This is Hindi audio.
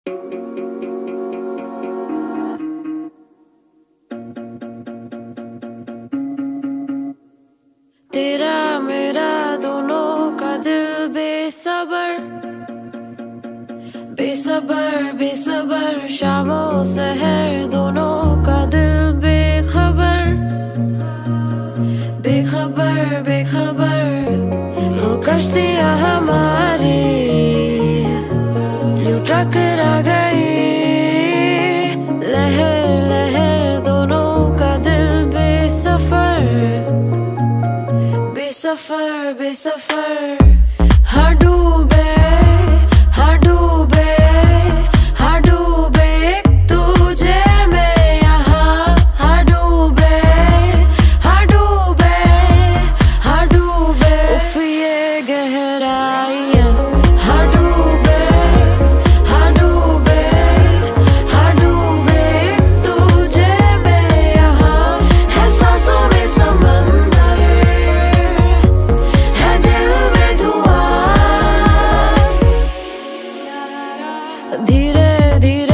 तेरा मेरा दोनों का दिल बेसबर बेसबर बेसबर, शामों सहर दोनों का दिल बेखबर बेखबर बेखबर। वो कश्तियाँ हमारी यूं टकरा गई, लहर लहर दोनों का दिल बेसफर बेसफर बेसफर। हाँ डूबे हाँ डूबे हाँ डूबे एक तुझे में यहाँ। हाँ डूबे हाँ डूबे हाँ डूबे उफ ये गहराइयाँ। हाँ डूबे हाँ डूबे हाँ डूबे एक तुझे में यहाँ। है सांसों में समंदर, है दिल में धुआं। धीरे धीरे